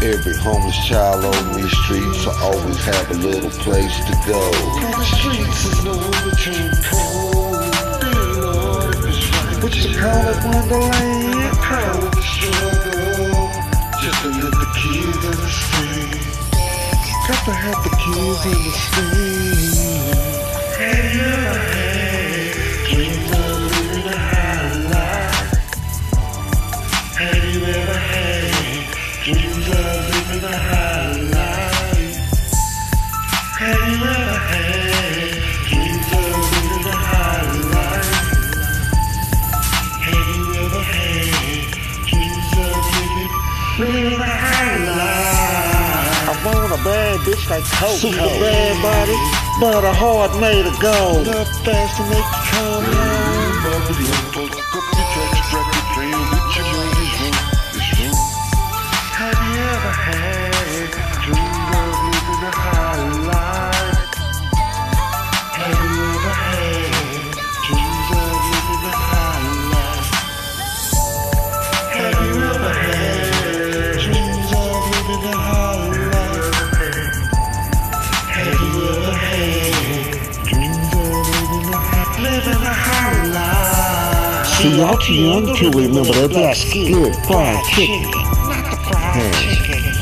Every homeless child on these streets will always have a little place to go. The streets is no return cold. What you call it, Wonderland? Call it the struggle. Just to let the kids understand. Got to have the kids understand. Have you ever had dreams of living a high life? Have you ever had dreams of living a high life? Have you ever had dreams of living a high life? Have you ever had dreams of living a high life? I want a bad bitch like Coco. Super bad body, but a heart made of gold. Love fast to make you come home. Have you ever had dreams of living a high life? Have you ever had dreams of living a high life? Have you ever had dreams of living a high life? Have you ever had dreams of living a high life? See, y'all too young to remember that. That's good fried chicken. Not the fried chicken.